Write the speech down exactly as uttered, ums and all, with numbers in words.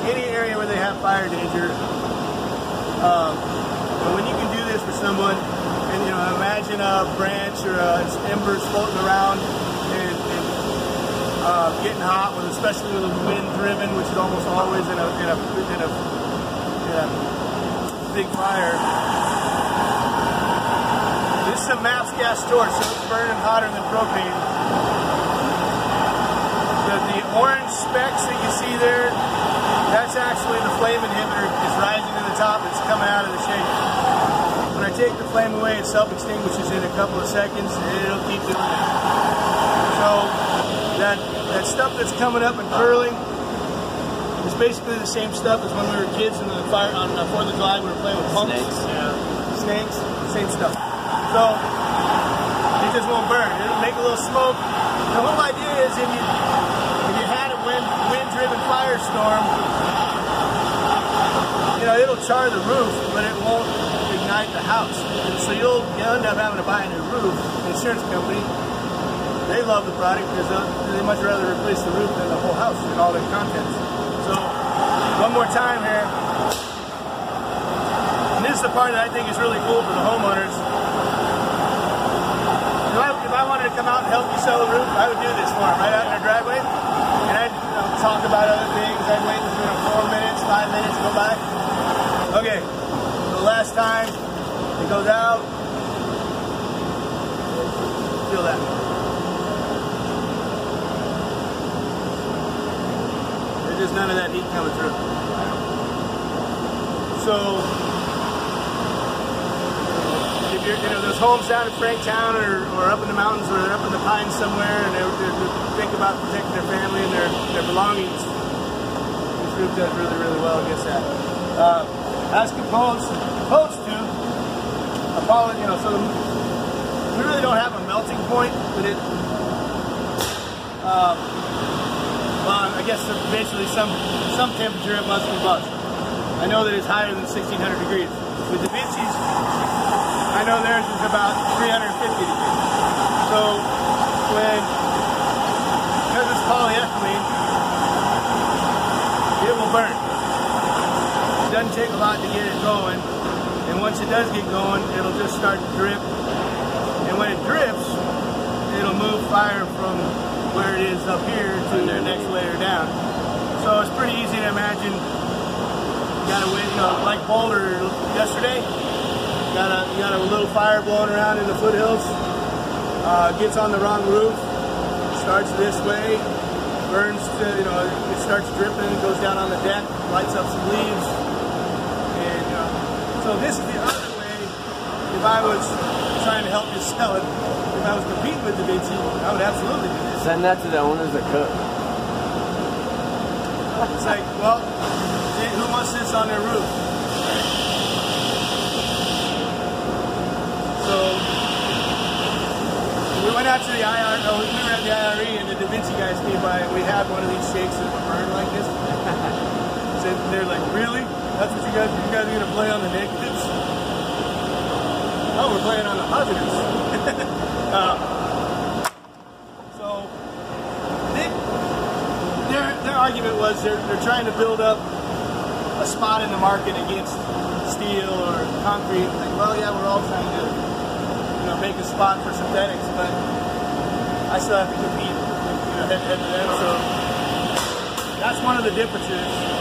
any area where they have fire danger. Um, but when you can do this for someone, and you know, imagine a branch or a embers floating around and, and uh, getting hot, with especially with a wind driven, which is almost always in a in a in a, in a big fire. This is a MAPS gas torch, so it's burning hotter than propane. The, the orange specks that you see there, that's actually the flame inhibitor. It's rising to the top. It's coming out of the shake. When I take the flame away, it self-extinguishes in a couple of seconds, and it'll keep doing it. So that that stuff that's coming up and curling is basically the same stuff as when we were kids in the fire on uh, Fourth of July. We were playing with pumps. Snakes. Yeah. Snakes. Same stuff. So it just won't burn. It'll make a little smoke. The whole idea is if you if you had a wind wind-driven firestorm, you know, it'll char the roof, but it won't ignite the house. And so you'll, you'll end up having to buy a new roof. The insurance company, they love the product because they much rather replace the roof than the whole house and all the contents. So one more time here. And this is the part that I think is really cool for the homeowners. If I, if I wanted to come out and help you sell a roof, I would do this for them right out in their driveway. And I'd you know, talk about other things. I'd wait you know, four minutes, five minutes, go by. Okay, so the last time it goes out, feel that. There's just none of that heat coming through. So, if you're, you know, there's homes down in Franktown or, or up in the mountains or up in the pines somewhere, and they're, they're, they think about protecting their family and their, their belongings. This roof does really, really well against that. Uh, as composed, supposed to, Apollo, you know, so the, we really don't have a melting point, but it, uh, well, I guess eventually some some temperature it must combust. I know that it's higher than sixteen hundred degrees. With the Vinci's, I know theirs is about three hundred fifty degrees. So when, because it's polyethylene, it will burn. It doesn't take a lot to get it going, and once it does get going, it'll just start to drip. And when it drips, it'll move fire from where it is up here to the next layer down. So it's pretty easy to imagine. You got a wind, you know, like Boulder yesterday. Got a you got a little fire blowing around in the foothills. Uh, gets on the wrong roof. Starts this way, burns to you know it starts dripping, goes down on the deck, lights up some leaves, and you know. So this is the other way. If I was trying to help you sell it, if I was competing with Da Vinci, I would absolutely do this. Send that to the owners that cook. It's like, well, who wants this on their roof? So we went out to the I R E, oh, we were at the I R E, and the Da Vinci guys came by, and we had one of these shakes that were burned like this. So they're like, really? That's what you guys, you guys are gonna play on the negatives? Oh, we're playing on the positives. uh, so they, their their argument was they're they're trying to build up a spot in the market against steel or concrete. Like, well, yeah, we're all trying to you know make a spot for synthetics, but I still have to compete, you know, head to head to them. So that's one of the differences.